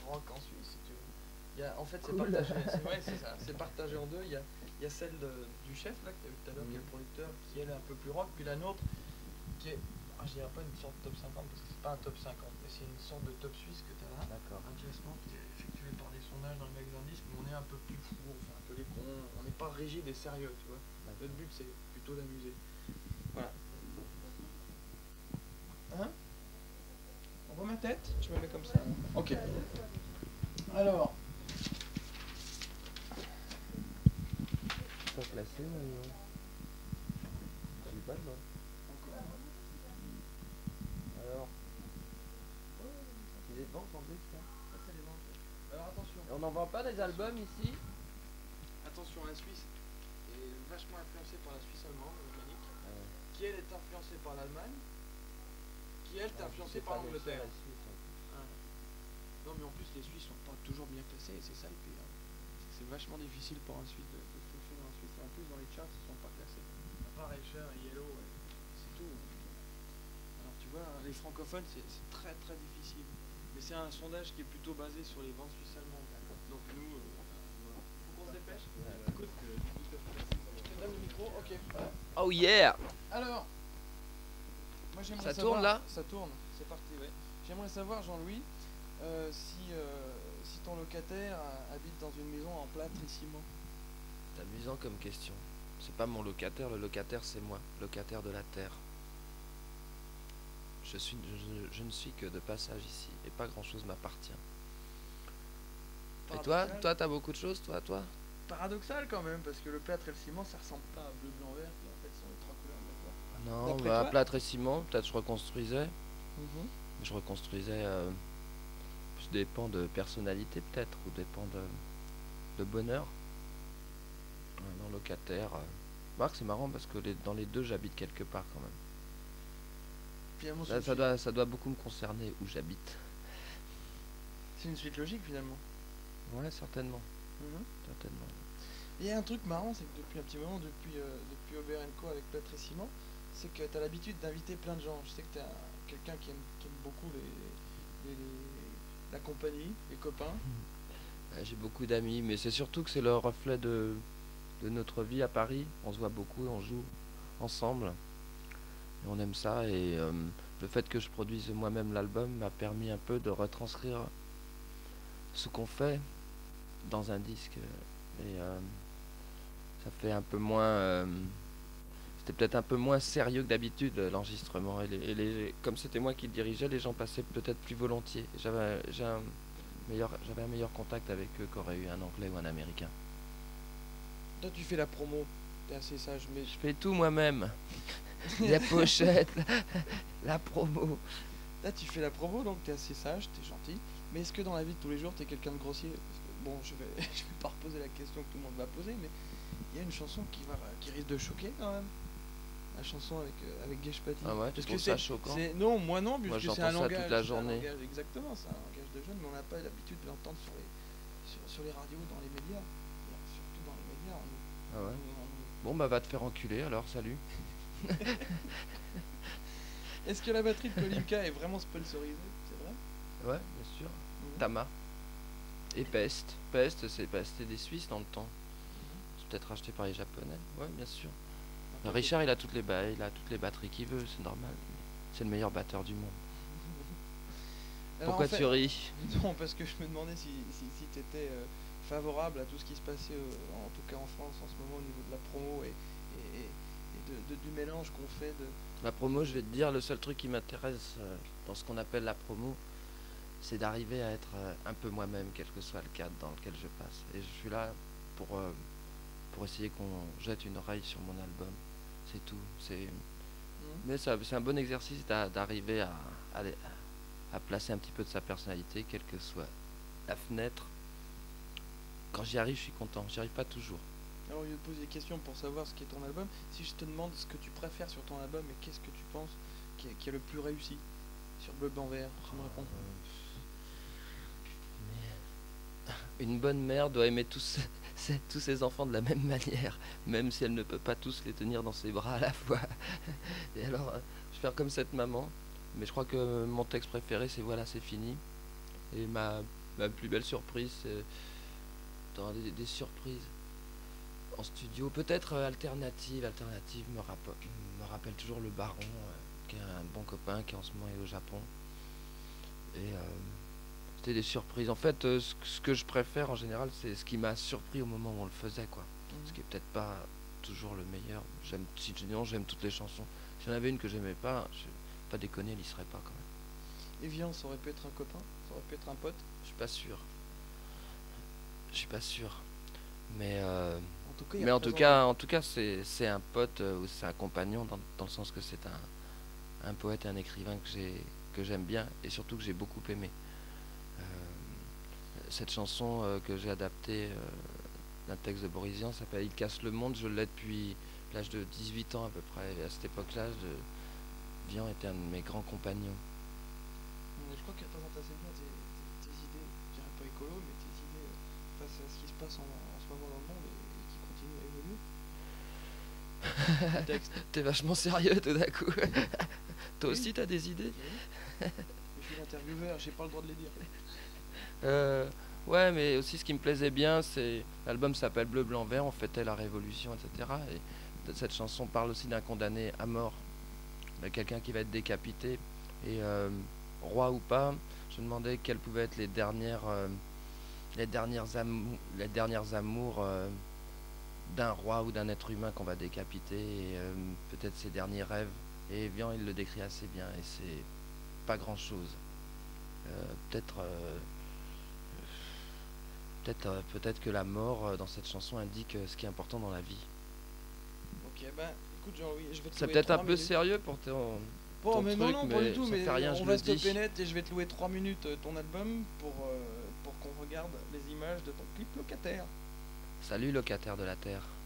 rock en Suisse, si tu veux. En fait, c'est Cool. partagé, ouais, c'est ça, c'est partagé en deux. Il y a celle du chef, là, que tu as vu tout à l'heure, qui est le producteur, qui elle est un peu plus rock, puis la nôtre, qui est, je dirais pas une sorte de top 50, parce que c'est pas un top 50, mais c'est une sorte de top suisse que tu as là. D'accord. Un classement qui est effectué par des sondages dans le magasin disque, mais on est un peu plus fou, enfin un peu les cons, on n'est pas rigide et sérieux, tu vois. Notre but, c'est plutôt d'amuser. Voilà. Hein? On voit ma tête? Je me mets comme ça. Ok. Alors. Pas classé, mais j'ai pas de main. Alors, c'est des banques en plus, ça. Ça, c'est les banques. Alors attention. Et on n'en vend pas des albums ici? Attention, la Suisse est vachement influencée par la Suisse allemande, alémanique, qui elle est influencée par l'Allemagne, qui elle est influencée par l'Angleterre. Non, mais en plus, les Suisses sont pas toujours bien classés, et c'est ça le pire. C'est vachement difficile pour un Suisse de fonctionner en Suisse, et en plus, dans les charts, ils sont pas classés. À part Escher et Yellow, c'est tout. Alors, tu vois, les francophones, c'est très très difficile. Mais c'est un sondage qui est plutôt basé sur les ventes suisses allemandes. Donc, nous, voilà. Faut qu'on se dépêche. Écoute, je te donne le micro, ok. Oh yeah! Alors, moi j'aimerais Ça savoir. tourne là? Ça tourne, c'est parti, ouais. J'aimerais savoir, Jean-Louis, si ton locataire habite dans une maison en plâtre et ciment. C'est amusant comme question. C'est pas mon locataire, le locataire c'est moi, locataire de la terre. Je ne suis que de passage ici, et pas grand chose m'appartient. Et toi t'as beaucoup de choses, toi? Paradoxal quand même, parce que le plâtre et le ciment, ça ressemble pas à bleu, blanc, vert, qui en fait sont les trois couleurs de la Non, D'après bah toi plâtre et ciment, peut-être je reconstruisais. Je reconstruisais, ça dépend de personnalité peut-être, ou dépend de bonheur. Non, locataire. Marc, c'est marrant parce que dans les deux j'habite quelque part quand même. Finalement, Ça doit beaucoup me concerner où j'habite. c'est une suite logique finalement. Ouais, certainement. Certainement. Il y a un truc marrant, c'est que depuis un petit moment, depuis Aubert Co avec plâtre et ciment, c'est que tu as l'habitude d'inviter plein de gens. Je sais que tu es quelqu'un qui aime beaucoup la compagnie, les copains. J'ai beaucoup d'amis, mais c'est surtout que c'est le reflet de notre vie à Paris. On se voit beaucoup, on joue ensemble. Et on aime ça. Et le fait que je produise moi-même l'album m'a permis un peu de retranscrire ce qu'on fait dans un disque. Et ça fait un peu moins... c'était peut-être un peu moins sérieux que d'habitude l'enregistrement. Comme c'était moi qui le dirigeais, les gens passaient peut-être plus volontiers. J'avais un meilleur contact avec eux qu'aurait eu un anglais ou un américain. Toi, tu fais la promo, t'es assez sage, mais Je fais tout moi-même. La pochette, la promo. là, tu fais la promo, donc t'es assez sage, t'es gentil. Mais est-ce que dans la vie de tous les jours, t'es quelqu'un de grossier? Parce que, bon, je vais pas reposer la question que tout le monde va poser, mais il y a une chanson qui risque de choquer quand même. La chanson avec Gage Paty. Ah ouais, tu trouves ça choquant? Non, moi non, Moi puisque c'est un j'entends ça langage. toute la journée. Exactement, c'est un langage de jeunes, mais on n'a pas l'habitude de l'entendre sur les radios, dans les médias. Surtout dans les médias. Ah ouais. Bon bah va te faire enculer alors, salut. Est-ce que la batterie de Kolimka est vraiment sponsorisée? C'est vrai? Ouais, bien sûr. Tama. Et Pest. Pest, c'était des Suisses dans le temps. C'est peut-être racheté par les Japonais. Ouais, bien sûr. Richard, il a toutes les batteries qu'il veut, c'est normal. C'est le meilleur batteur du monde. Alors, pourquoi tu ris? Non, parce que je me demandais si tu étais favorable à tout ce qui se passait, en tout cas en France en ce moment, au niveau de la promo et du mélange qu'on fait de... La promo, je vais te dire, le seul truc qui m'intéresse dans ce qu'on appelle la promo, c'est d'arriver à être un peu moi-même, quel que soit le cadre dans lequel je passe. Et je suis là pour essayer qu'on jette une oreille sur mon album. C'est tout. Mais c'est un bon exercice d'arriver à placer un petit peu de sa personnalité, quelle que soit la fenêtre. Quand j'y arrive, je suis content. J'y arrive pas toujours. Alors, au lieu de poser des questions pour savoir ce qu'est ton album, si je te demande ce que tu préfères sur ton album et qu'est-ce que tu penses qui est le plus réussi sur Bleu Blanc Vert, tu me réponds. Une bonne mère doit aimer tous ses enfants de la même manière, même si elle ne peut pas tous les tenir dans ses bras à la fois. Et alors, je vais faire comme cette maman. Mais je crois que mon texte préféré, c'est voilà, c'est fini. Et ma ma plus belle surprise, c'est dans des surprises en studio. Peut-être alternative me rappelle toujours le Baron, qui est un bon copain qui en ce moment est au Japon. Et c'était des surprises. En fait, ce que je préfère en général, c'est ce qui m'a surpris au moment où on le faisait, quoi. Ce qui est peut-être pas toujours le meilleur. Sinon, j'aime toutes les chansons. S'il y en avait une que j'aimais pas, je pas déconner, elle y serait pas quand même. Evian, ça aurait pu être un copain, ça aurait pu être un pote. Je suis pas sûr. Je suis pas sûr. Mais en tout cas, c'est un pote ou c'est un compagnon dans le sens que c'est un poète et un écrivain que j'aime bien et surtout que j'ai beaucoup aimé. Cette chanson que j'ai adaptée d'un texte de Boris Vian s'appelle Il casse le monde. Je l'ai depuis l'âge de 18 ans à peu près. Et à cette époque-là, Vian était un de mes grands compagnons. Je crois qu'elle présente assez bien tes idées, je dirais pas écolo, mais tes idées face à ce qui se passe en ce moment dans le monde et qui continue à évoluer. T'es vachement sérieux tout d'un coup. Toi aussi t'as des idées? Oui. Je suis l'intervieweur, j'ai pas le droit de les dire. Ouais, mais aussi ce qui me plaisait bien, c'est l'album s'appelle Bleu, Blanc, Vert, on fêtait la Révolution, etc. Et cette chanson parle aussi d'un condamné à mort, de quelqu'un qui va être décapité. Et roi ou pas, je me demandais quelles pouvaient être les dernières amours d'un roi ou d'un être humain qu'on va décapiter, et peut-être ses derniers rêves. Et Vian, il le décrit assez bien, et c'est pas grand-chose. Peut-être que la mort dans cette chanson indique ce qui est important dans la vie. Ok, bah écoute Jean-Louis, je vais te C'est louer peut-être un 3 peu minutes. sérieux pour ton mais truc, non, pas mais du tout, ça mais fait rien, je on le va se dis. stopper net et je vais te louer 3 minutes ton album pour qu'on regarde les images de ton clip Locataire. Salut locataire de la Terre.